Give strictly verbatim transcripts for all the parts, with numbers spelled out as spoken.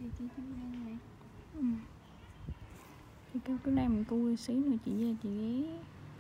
Thì chị chưa đang này. Ừ. Chị kêu cứ làm mình cu xí nữa chị về chị ghé.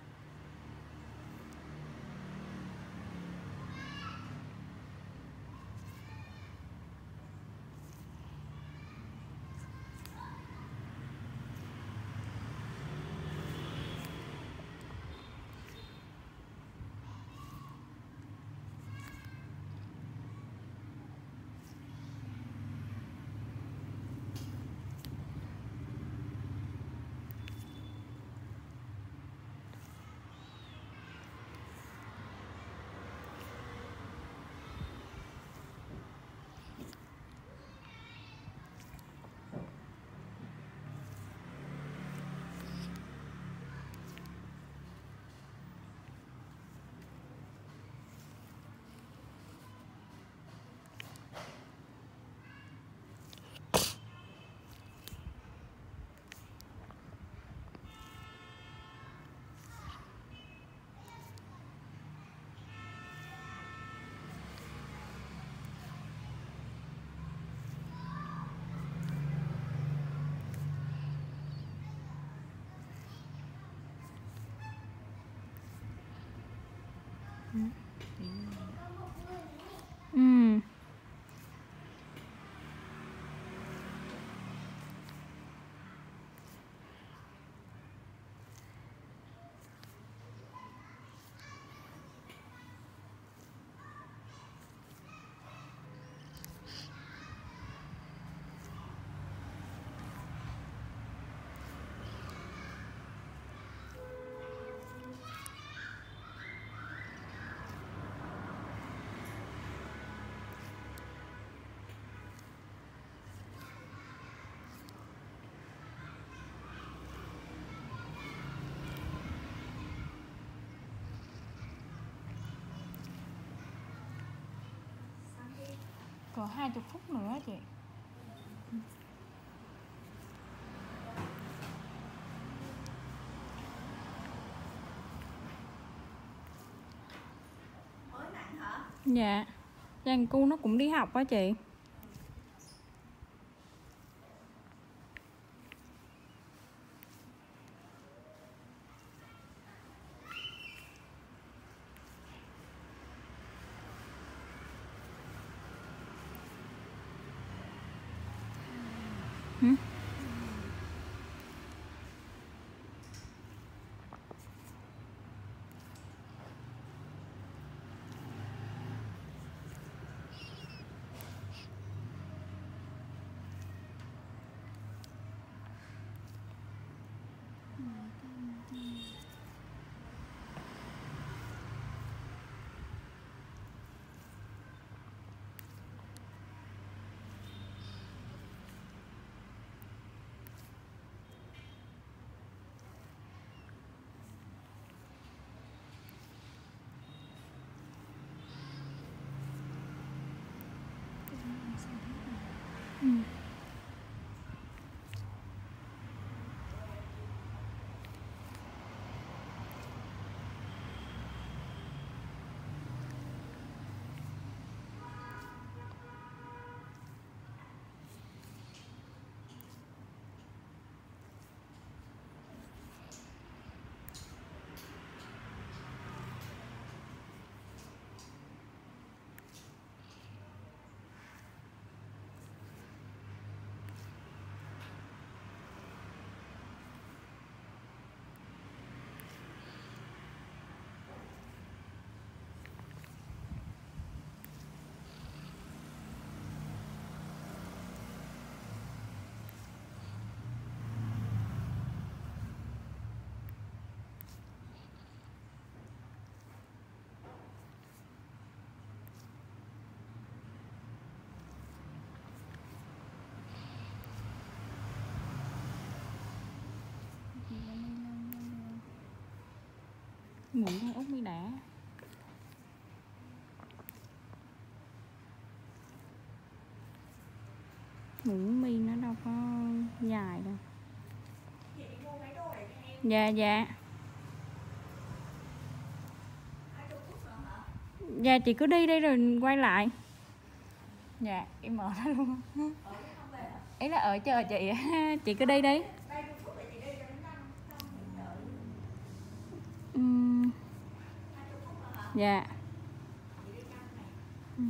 Ừ. Ừ. Còn hai chục phút nữa chị. Mới nặng hả? Dạ. Giang cu nó cũng đi học á chị. Hử? Ừ. Ngủ con út mới đã. Ngủ mi nó đâu có dài đâu. Dạ dạ. Dạ chị cứ đi đây rồi quay lại. Dạ em ở đó luôn. Ý là ở chờ chị. Chị cứ đi đi. Uhm. Dạ. Ừ.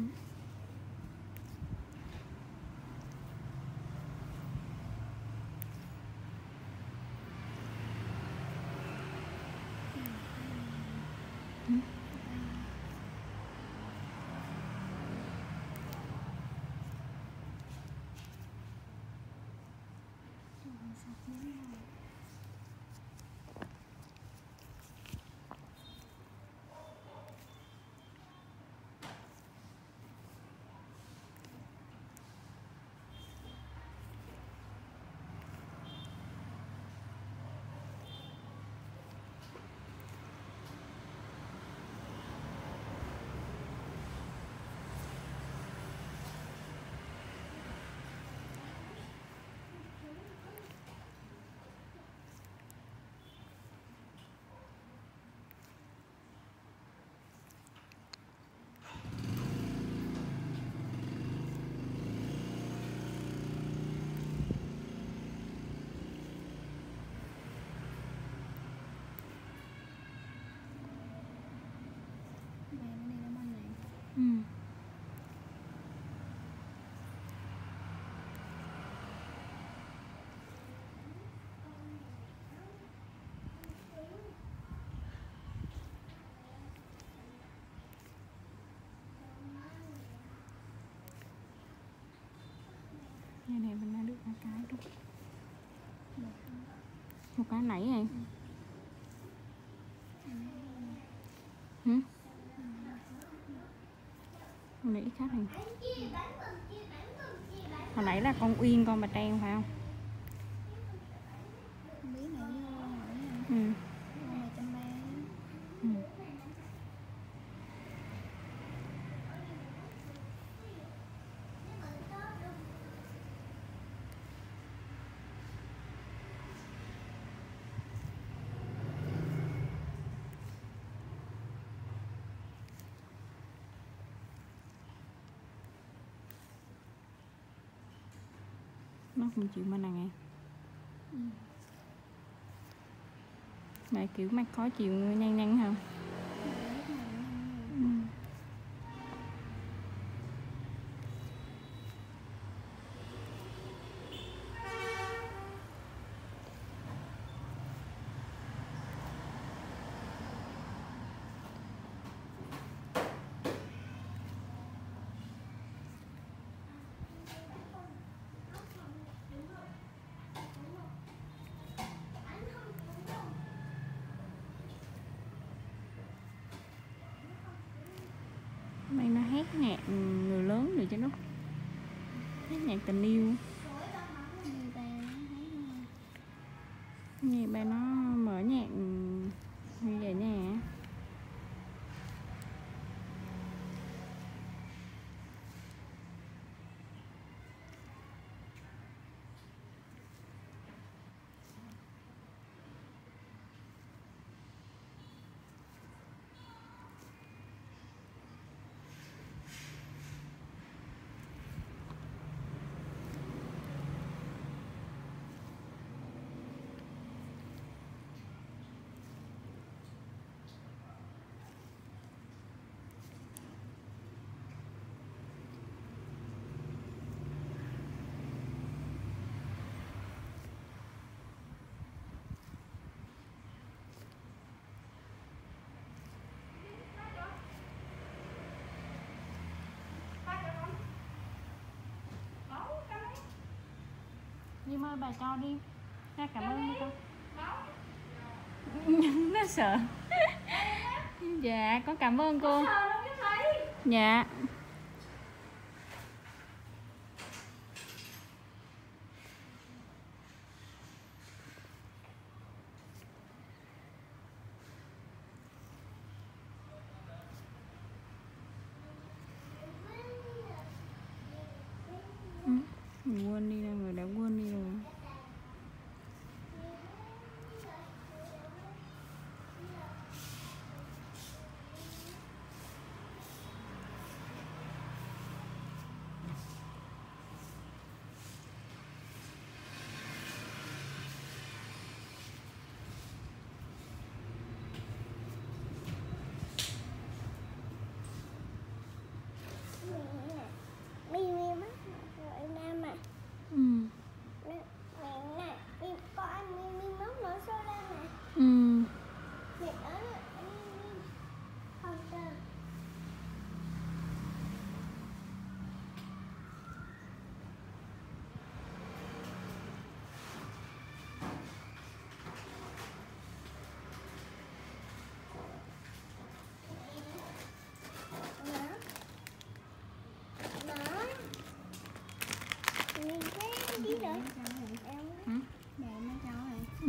Ừ. Ừ. Đây này mình đã được ba cái đúng. Một cái nãy này. Ừ. Hử? Hồi nãy khác này. Hồi nãy là con Uyên con Bà Trang phải không? Ừ. Ừ. Nó không chịu mà nè. Ừ. Mẹ kiểu mắt khó chịu nhăn nhăn không? Ừ. Mày nó hát nhạc người lớn rồi chứ nó hát nhạc tình yêu. Nghe ba nó mở nhạc như vậy nè. Diêm ơi bà cho đi. Ra cảm ơn đi con. Nó sợ. Dạ con cảm ơn cô. Dạ. Ừ. Quên đi đâu rồi, đã quên đi rồi. Mẹ mới cho hả? Hả? Mẹ mới cho hả? Ừ.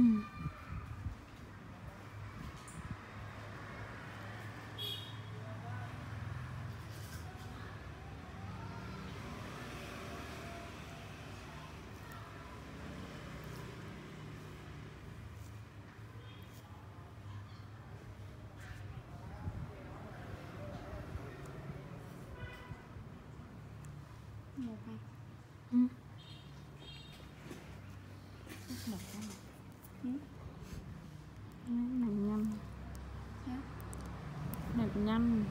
Một hả? Ừ. Một hả? Ừ. Này nhanh. Hả? Này nhanh.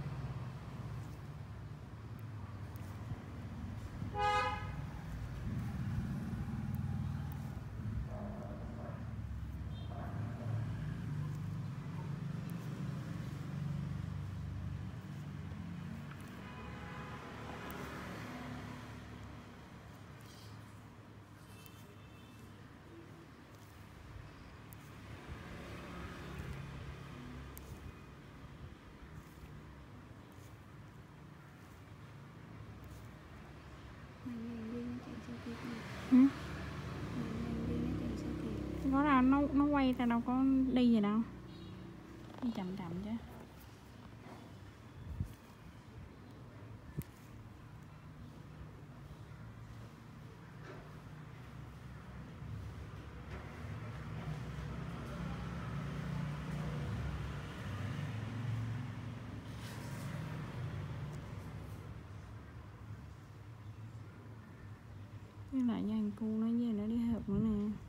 Mày nhanh đi nó chạy siêu thị này. Ừ. Mày nhanh đi nó chạy siêu thị. Có là nó nó quay ta đâu có đi gì đâu. Đi chậm chậm chứ. Với lại dàn cu nó về nó đi học nữa nè.